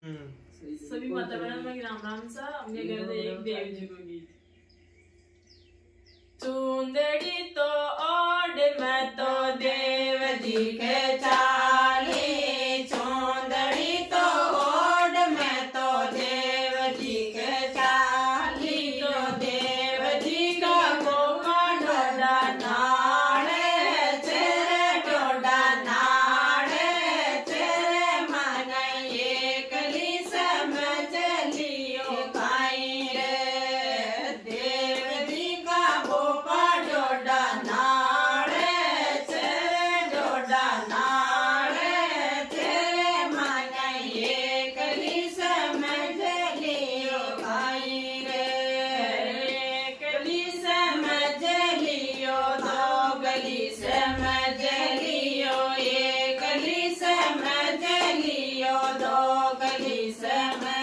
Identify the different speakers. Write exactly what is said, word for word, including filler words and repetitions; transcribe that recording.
Speaker 1: सभी माता बहनों में राम राम सा हमने घर एक देव जी को गीत। चुंदड़ी तो ओढ़ मैं तो देव जी के चाली, चुंदड़ी तो ओढ़ मैं तो देव जी के चाली, तो देव जी का गोमा डोडा नाड़े तेरे डोडा नाड़े तेरे मन एक ली समझ लियो काई रे, देव जी का गोमा डोडा नाड़े तेरे डोडा नाड़े तेरे मन एक ली समझ लियो काई रे, एक ली समझ लियो दो गली समझ लियो, एक गली समझ लियो दो गली समझ